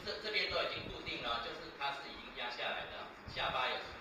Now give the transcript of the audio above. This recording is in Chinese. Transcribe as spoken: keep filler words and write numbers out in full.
这这边都已经固定了，就是它是已经压下来的，下巴有